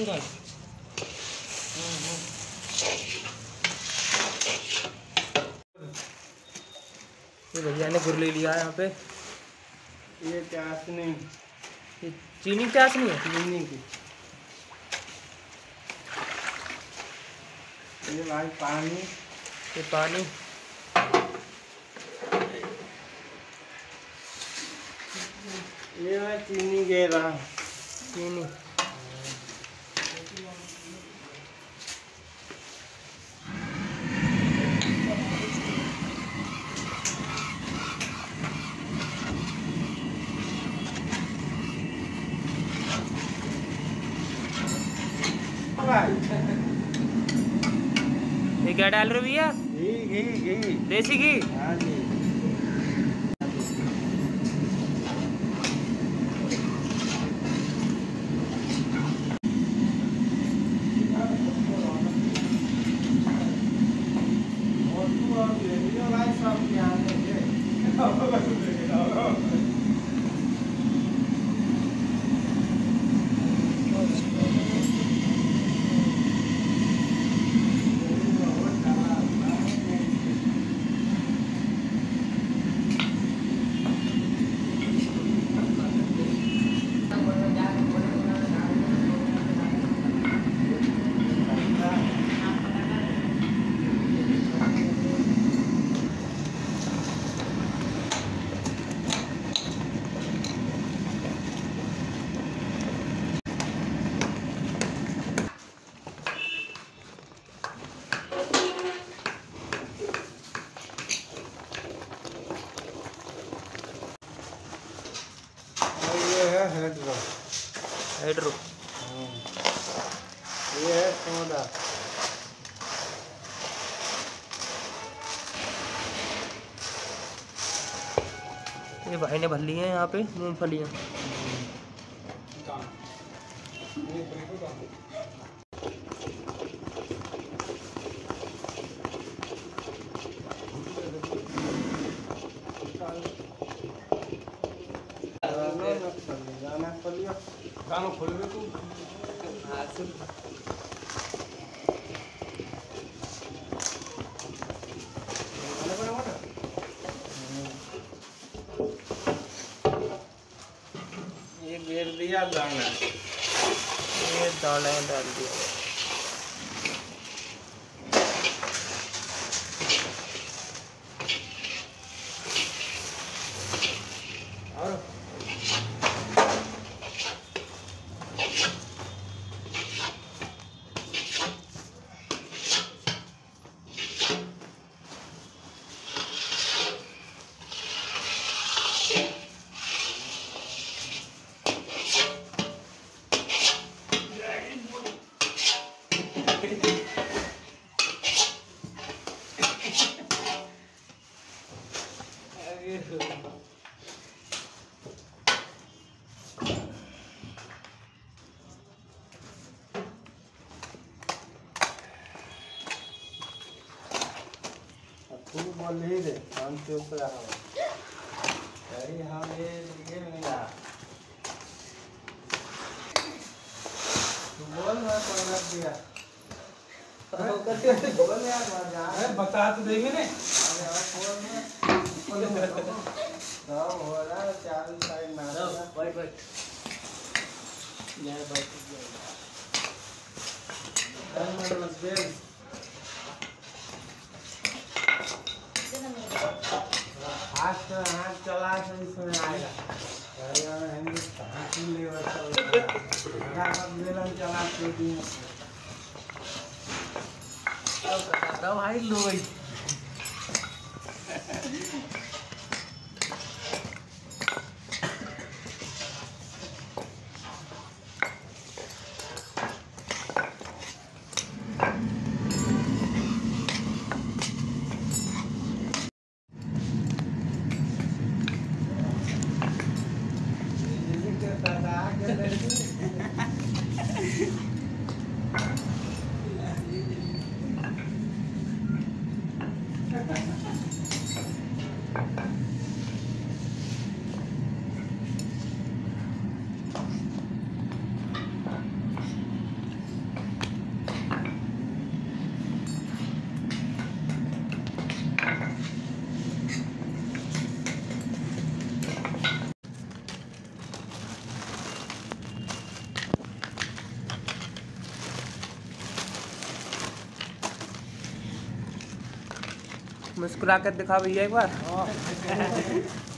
ये भैया ने गुड़ ले लिया है यहाँ पे। ये चाशनी, ये चीनी चाशनी है, चीनी की। ये भाई पानी, ये पानी, ये मैं चीनी दे रहा हूँ। चीनी ये क्या डाल रहे हो भैया? घी घी घी, देसी घी। हाँ जी। हेड्रो, ये है सोडा। ये भाई ने भर ली है यहाँ पे मूंगफलियाँ। गाना खोल दे तू। ये घेर दिया दाना, ये दाना डाल दिया। और तू बोल ही दे, हम चुप रहो। यही हम ये मिला। तू बोल, मैं पलट दिया। बोल यार, मजा बता तो देंगे ने। हो रहा है चालू साइड ना। बैठ बैठ। हाथ चला से इसमें आएगा। चला भाई लो भाई। मुस्कुरा कर दिखा भैया एक बार।